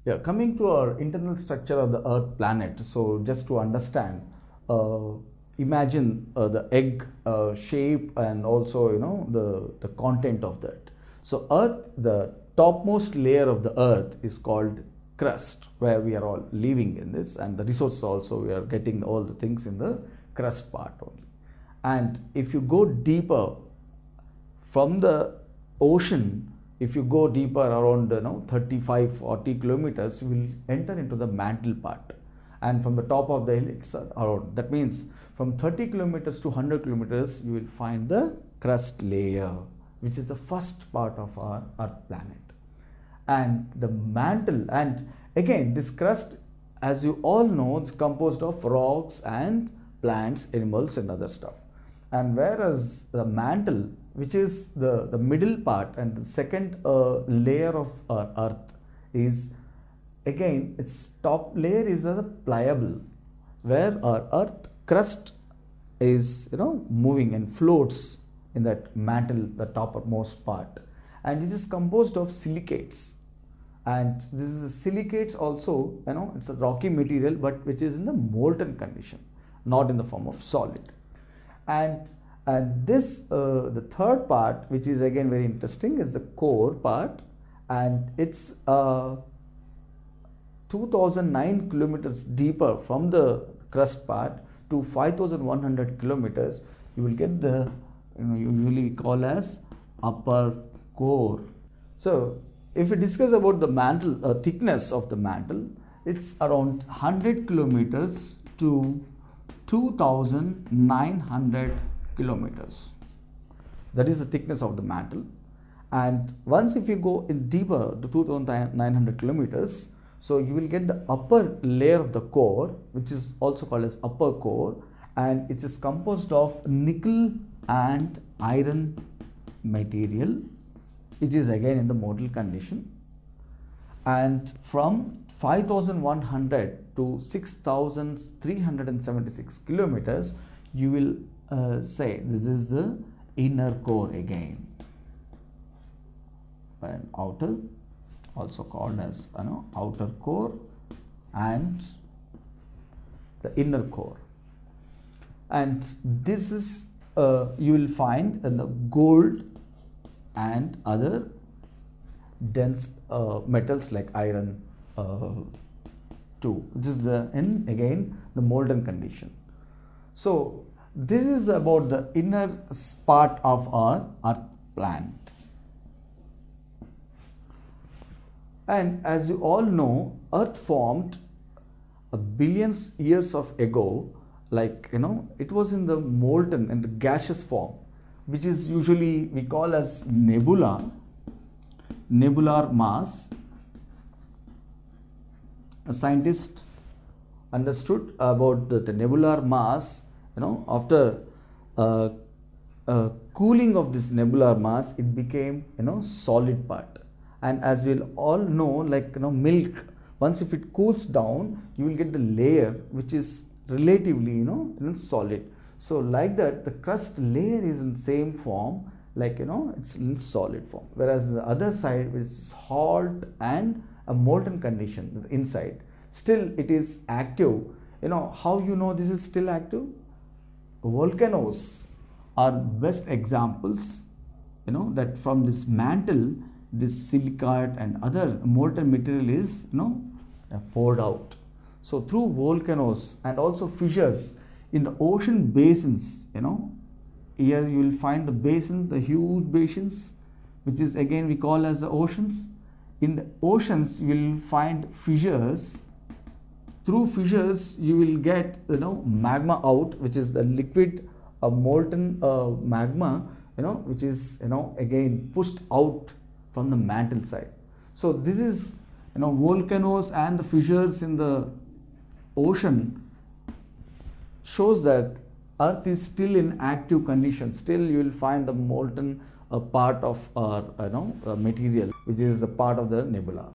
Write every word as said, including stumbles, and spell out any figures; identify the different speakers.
Speaker 1: Yeah, coming to our internal structure of the Earth planet. So just to understand, uh, imagine uh, the egg uh, shape and also you know the the content of that. So Earth, the topmost layer of the Earth is called crust, where we are all living in this, and the resources also we are getting all the things in the crust part only. And if you go deeper from the ocean, if you go deeper around you know thirty-five forty kilometers, you will enter into the mantle part, and from the top of the hill it's around, that means from thirty kilometers to one hundred kilometers you will find the crust layer, which is the first part of our Earth planet. And the mantle, and again this crust, as you all know, it's composed of rocks and plants, animals and other stuff. And whereas the mantle, which is the, the middle part and the second uh, layer of our Earth, is again its top layer is a pliable, where our Earth crust is you know moving and floats in that mantle, the toppermost part, and it is composed of silicates. And this is silicates also, you know it's a rocky material, but which is in the molten condition, not in the form of solid. And and this uh, the third part, which is again very interesting, is the core part, and it's uh, two thousand nine kilometers deeper from the crust part to five thousand one hundred kilometers. You will get the you know usually call as upper core. So if we discuss about the mantle uh, thickness of the mantle, it's around one hundred kilometers to two thousand nine hundred kilometers. That is the thickness of the mantle. And once if you go in deeper to two thousand nine hundred kilometers, so you will get the upper layer of the core, which is also called as upper core, and it is composed of nickel and iron material, which is again in the molten condition. And from five thousand one hundred to six thousand three hundred seventy-six kilometers, you will uh, say this is the inner core again, and outer, also called as you know outer core, and the inner core. And this is uh, you will find in the gold and other dense uh, metals like iron uh, too, which is the in again the molten condition. So this is about the inner part of our Earth planet. And as you all know, Earth formed a billions years of ago, like you know it was in the molten and the gaseous form, which is usually we call as nebula, nebular mass. A scientist understood about the, the nebular mass, you know, after uh, uh, cooling of this nebular mass, it became, you know, solid part. And as we'll all know, like, you know, milk, once if it cools down, you will get the layer which is relatively, you know, you know solid. So like that, the crust layer is in same form, like you know, it's in solid form. Whereas the other side is hot and a molten condition inside. Still, it is active. You know how you know this is still active? Volcanoes are best examples. You know that from this mantle, this silicate and other molten material is you know poured out. So through volcanoes and also fissures in the ocean basins, you know, here you will find the basins, the huge basins, which is again we call as the oceans. In the oceans, you will find fissures. Through fissures, you will get you know magma out, which is the liquid, uh, molten uh, magma, you know, which is you know again pushed out from the mantle side. So this is you know volcanoes and the fissures in the ocean shows that Earth is still in active condition. Still you will find the molten uh, part of our you know uh, material, which is the part of the nebula.